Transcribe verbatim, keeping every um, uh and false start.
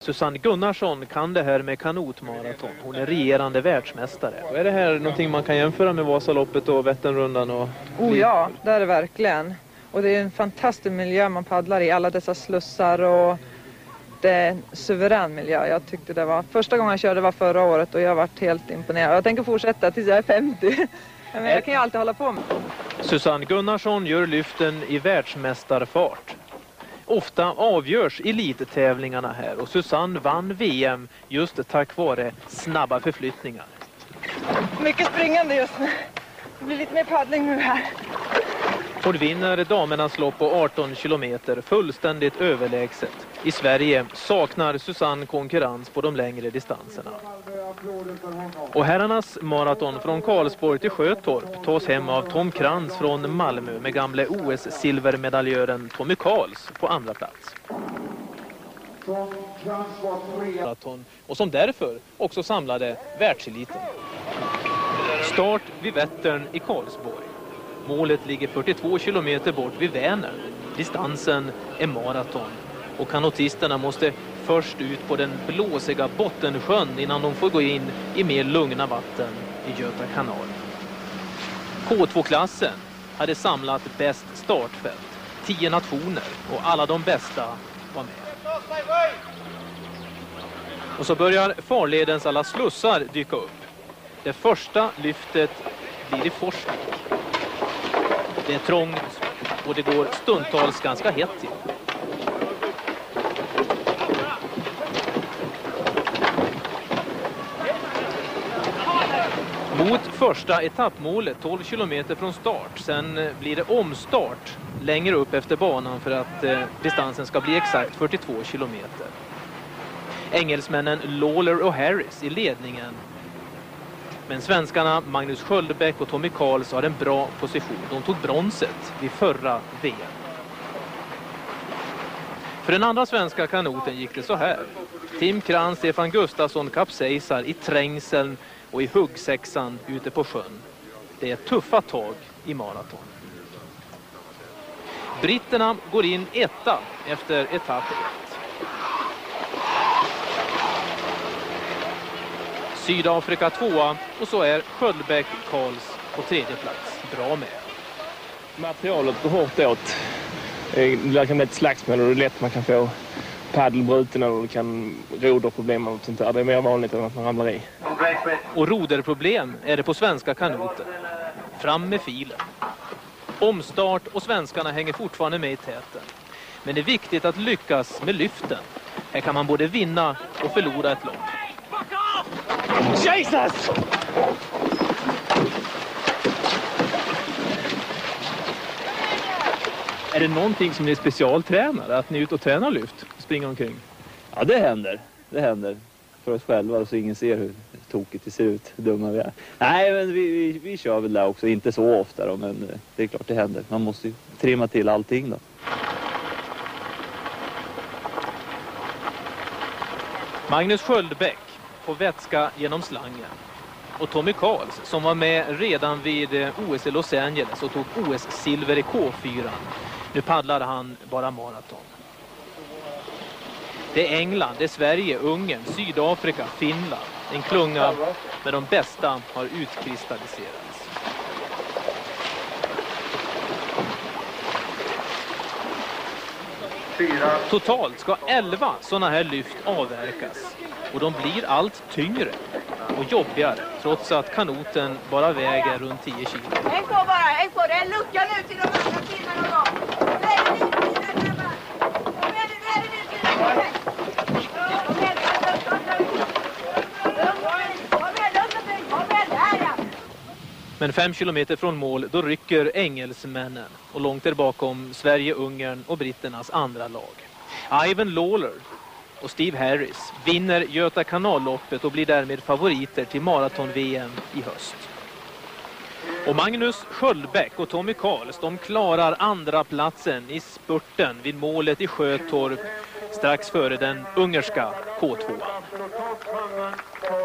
Susanne Gunnarsson kan det här med kanotmaraton. Hon är regerande världsmästare. Och är det här någonting man kan jämföra med Vasaloppet och Vätternrundan? Och... Oh ja, det är det verkligen. Och det är en fantastisk miljö man paddlar i. Alla dessa slussar och det är en suverän miljö. Jag tyckte det var... Första gången jag körde var förra året och jag har varit helt imponerad. Jag tänker fortsätta tills jag är femtio. Men jag kan ju alltid hålla på med. Susanne Gunnarsson gör lyften i världsmästarfart. Ofta avgörs elittävlingarna här och Susanne vann V M just tack vare snabba förflyttningar. Mycket springande just nu. Det blir lite mer paddling nu här. Hon vinner damernas lopp på arton kilometer fullständigt överlägset. I Sverige saknar Susanne konkurrens på de längre distanserna. Och herrarnas maraton från Karlsborg till Sjötorp tas hem av Tom Krantz från Malmö med gamle O S-silvermedaljören Tommy Karls på andra plats. Maraton, och som därför också samlade världseliten. Start vid Vättern i Karlsborg. Målet ligger fyrtiotvå kilometer bort vid Vänern. Distansen är maraton. Och kanotisterna måste först ut på den blåsiga bottensjön innan de får gå in i mer lugna vatten i Göta kanal. K två-klassen hade samlat bäst startfält. Tio nationer och alla de bästa var med. Och så börjar farledens alla slussar dyka upp. Det första lyftet blir i Forsvik. Det är trångt och det går stundtals ganska hett till. Mot första etappmålet, tolv kilometer från start. Sen blir det omstart längre upp efter banan för att eh, distansen ska bli exakt fyrtiotvå kilometer. Engelsmännen Lawler och Harris i ledningen. Men svenskarna Magnus Sköldbäck och Tommy Karls har en bra position. De tog bronset vid förra V M. För den andra svenska kanoten gick det så här. Tim Krantz, Stefan Gustafsson kapsejsar i trängseln och i huggsexan ute på sjön. Det är tuffa tag i maraton. Britterna går in etta efter etapp ett. Sydafrika tvåa och så är Sköldbäck Karls på tredje plats. Bra med. Materialet går hårt åt. Det kan bli ett slagsmål och det är lätt man kan få paddelbruten eller det kan roderproblem och sånt där. Det är mer vanligt än att man ramlar i. Och roderproblem är det på svenska kanoter. Fram med filen. Omstart och svenskarna hänger fortfarande med i täten. Men det är viktigt att lyckas med lyften. Här kan man både vinna och förlora ett lopp. Jesus! Är det någonting som ni är specialtränare? Att ni är ute och tränar lyft? Springer omkring? Ja, det händer. Det händer. För oss själva så ingen ser hur tokigt det ser ut. Hur dumma vi är. Nej, men vi, vi, vi kör väl där också. Inte så ofta då, men det är klart det händer. Man måste ju trimma till allting då. Magnus Sköldbäck på vätska genom slangen. Och Tommy Karls som var med redan vid O S i Los Angeles och tog O S-silver i K fyra. Nu paddlar han bara maraton. Det är England, det är Sverige, Ungern, Sydafrika, Finland. En klunga med de bästa har utkristalliserats. Totalt ska elva sådana här lyft avverkas. Och de blir allt tyngre och jobbigare trots att kanoten bara väger runt tio kilo. En på bara, en på. Det är en lucka nu till de andra killarna då. Nu är det ni killar grabbar. Nu är det, nu är det ni killar. Kom igen, kom igen, där ja. Men fem kilometer från mål då rycker engelsmännen och långt där bakom Sverige, Ungern och britternas andra lag. Ivan Lawler och Steve Harris vinner Göta kanalloppet och blir därmed favoriter till maraton-V M i höst. Och Magnus Sköldbäck och Tommy Karls, de klarar andra platsen i spurten vid målet i Sjötorp strax före den ungerska K två.